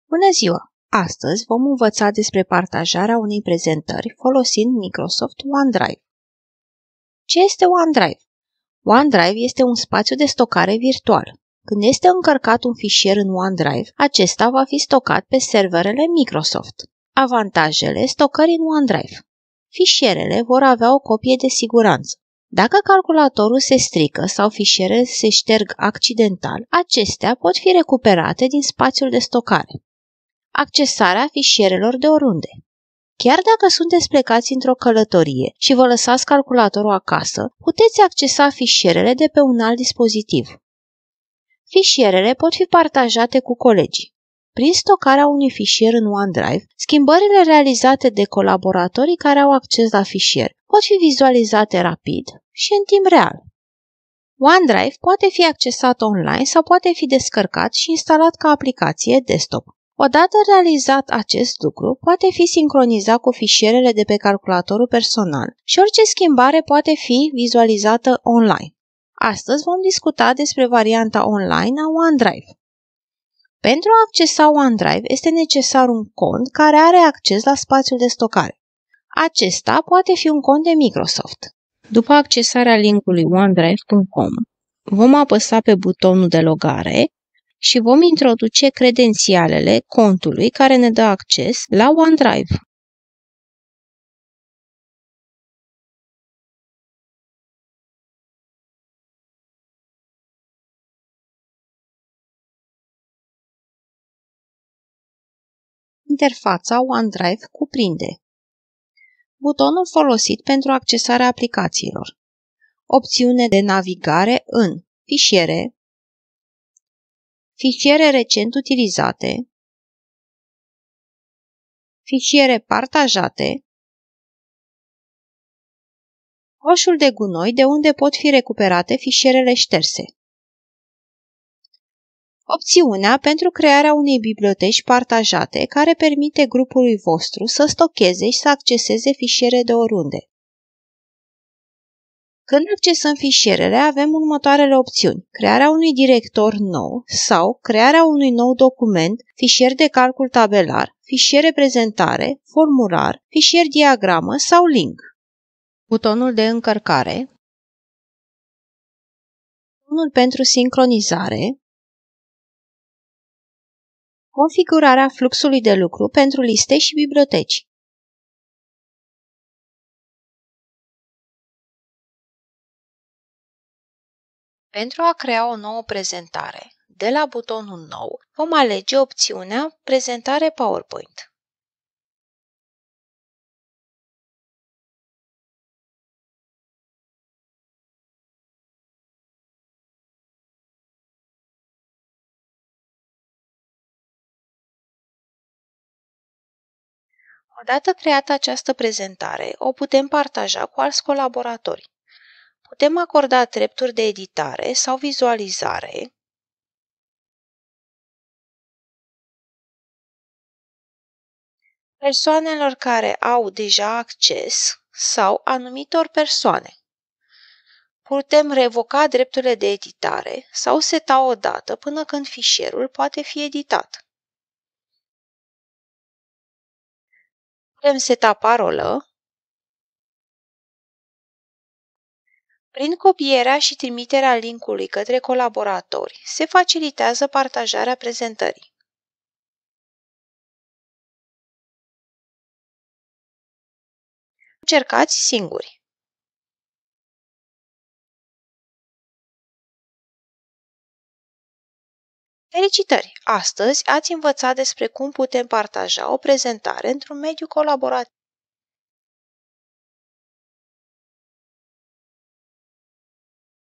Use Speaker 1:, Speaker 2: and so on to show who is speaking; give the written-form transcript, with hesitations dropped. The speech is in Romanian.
Speaker 1: Bună ziua! Astăzi vom învăța despre partajarea unei prezentări folosind Microsoft OneDrive. Ce este OneDrive? OneDrive este un spațiu de stocare virtual. Când este încărcat un fișier în OneDrive, acesta va fi stocat pe serverele Microsoft. Avantajele stocării în OneDrive. Fișierele vor avea o copie de siguranță. Dacă calculatorul se strică sau fișierele se șterg accidental, acestea pot fi recuperate din spațiul de stocare. Accesarea fișierelor de oriunde. Chiar dacă sunteți plecați într-o călătorie și vă lăsați calculatorul acasă, puteți accesa fișierele de pe un alt dispozitiv. Fișierele pot fi partajate cu colegii. Prin stocarea unui fișier în OneDrive, schimbările realizate de colaboratorii care au acces la fișier pot fi vizualizate rapid și în timp real. OneDrive poate fi accesat online sau poate fi descărcat și instalat ca aplicație desktop. Odată realizat acest lucru, poate fi sincronizat cu fișierele de pe calculatorul personal și orice schimbare poate fi vizualizată online. Astăzi vom discuta despre varianta online a OneDrive. Pentru a accesa OneDrive este necesar un cont care are acces la spațiul de stocare. Acesta poate fi un cont de Microsoft. După accesarea linkului onedrive.com, vom apăsa pe butonul de logare și vom introduce credențialele contului care ne dă acces la OneDrive. Interfața OneDrive cuprinde butonul folosit pentru accesarea aplicațiilor, opțiune de navigare în fișiere, fișiere recent utilizate, fișiere partajate, coșul de gunoi de unde pot fi recuperate fișierele șterse. Opțiunea pentru crearea unei biblioteci partajate care permite grupului vostru să stocheze și să acceseze fișiere de oriunde. Când accesăm fișierele, avem următoarele opțiuni: crearea unui director nou sau crearea unui nou document, fișier de calcul tabelar, fișier prezentare, formular, fișier diagramă sau link. Butonul de încărcare, butonul pentru sincronizare, configurarea fluxului de lucru pentru liste și biblioteci. Pentru a crea o nouă prezentare, de la butonul Nou, vom alege opțiunea Prezentare PowerPoint. Odată creată această prezentare, o putem partaja cu alți colaboratori. Putem acorda drepturi de editare sau vizualizare, persoanelor care au deja acces sau anumitor persoane. Putem revoca drepturile de editare sau seta o dată până când fișierul poate fi editat. Putem seta parolă. Prin copierea și trimiterea linkului către colaboratori, se facilitează partajarea prezentării. Încercați singuri. Felicitări! Astăzi ați învățat despre cum putem partaja o prezentare într-un mediu colaborativ.